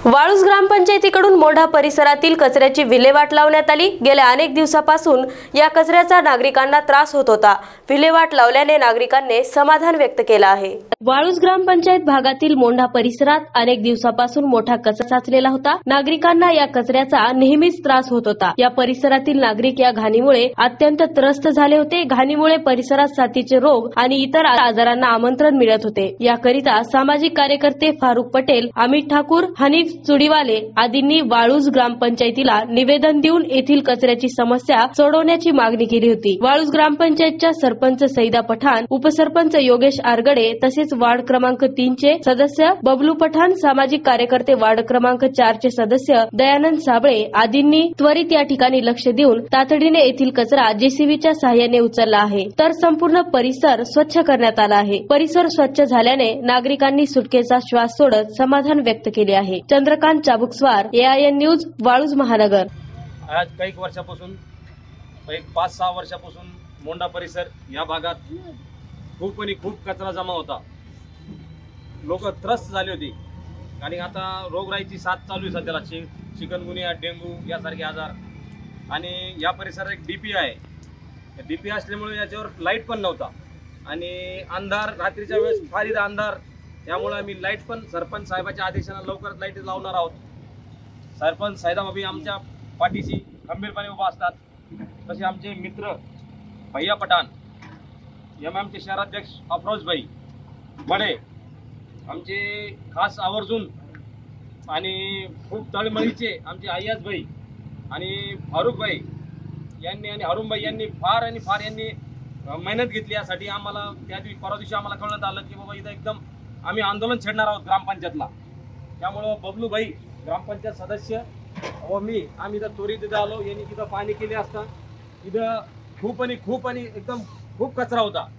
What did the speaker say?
वाळूज ग्रामपंचायतीकडून मोंढा परिसरातील कचऱ्याची विल्हेवाट लावण्यात आली। गेल्या अनेक दिवसापासून या कचऱ्याचा नागरिकांना त्रास होत होता। विल्हेवाट लावल्याने नागरिकांनी समाधान व्यक्त केले आहे। वाळूज ग्रामपंचायत भागातील मोंढा परिसरात अनेक दिवसापासून मोठा कचरा साचलेला होता। नागरिकांना या कचऱ्याचा नेहमीच त्रास होत होता। या परिसरातील नागरिक या घाणीमुळे अत्यंत त्रस्त झाले होते। घाणीमुळे परिसरात साथीचे रोग आणि इतर आजारांना आमंत्रण मिळत होते। याकरिता सामाजिक कार्यकर्ते फारुक पटेल, अमित ठाकूर, हनीफ चुडीवाले आदींनी वाळूज ग्रामपंचायतीला निवेदन देऊन येथील कचऱ्याची समस्या सोडवण्याची मागणी केली होती। वाळूज ग्रामपंचायतच्या सरपंच सईदा पठाण, उपसरपंच योगेश आरगडे तसेच वार्ड क्रमांक 3 चे सदस्य बबलू पठाण, सामाजिक कार्यकर्ते वार्ड क्रमांक 4 चे सदस्य दयानंद साबळे आदींनी त्वरित या ठिकाणी लक्ष देऊन तातडीने येथील कचरा जेसीबीच्या सहाय्याने उचलला आहे, तर संपूर्ण परिसर स्वच्छ करण्यात आला आहे। परिसर स्वच्छ झाल्याने नागरिकांनी सुटकेचा श्वास सोडत समाधान व्यक्त केले आहे। Chandrakant Chabukswar, AIN news, Waluj Mahanagar. आज काही वर्षापासून 5-6 वर्षापासून मोंढा परिसर या भागात खूप कचरा जमा होता। लोक त्रस्त झाली होती आणि आता रोगराईची साथ चालू आहे सध्याला। चिकनगुनिया, डेंगू यासारखे आजार। आणि या परिसरात एक डीपी आहे। डीपी असल्यामुळे याच्यावर लाईट पण नव्हता आणि अंधार, रात्रीच्या वेळेस फार इथं अंधार, त्यामुळे आम्ही लाईट पण सरपंच साहेबाच्या आदेशाने लवकरच लाईट लावणार आहोत। सरपंच साहेबाबाई आमच्या पाठीशी खंबीरपणे उभा असतात, तसे आमचे मित्र भैया पठाण, आमचे शहराध्यक्ष अफरोज भाई बडे, आमचे खास आवर्जून आणि खूप तळमळीचे आमचे अय्याज भाई आणि फारुक भाई यांनी आणि हरुम भाई यांनी फार मेहनत घेतली यासाठी। आम्हाला त्या दिवशी परवा दिवशी आम्हाला कळण्यात आलं की बाबा इथं एकदम आम्ही आंदोलन छेडणार आहोत ग्रामपंचायतला। त्यामुळं बबलू भाई ग्रामपंचायत सदस्य व मी आम्ही इथं त्वरित इथं आलो। यांनी तिथं पाणी केले असता इथं खूप कचरा होता।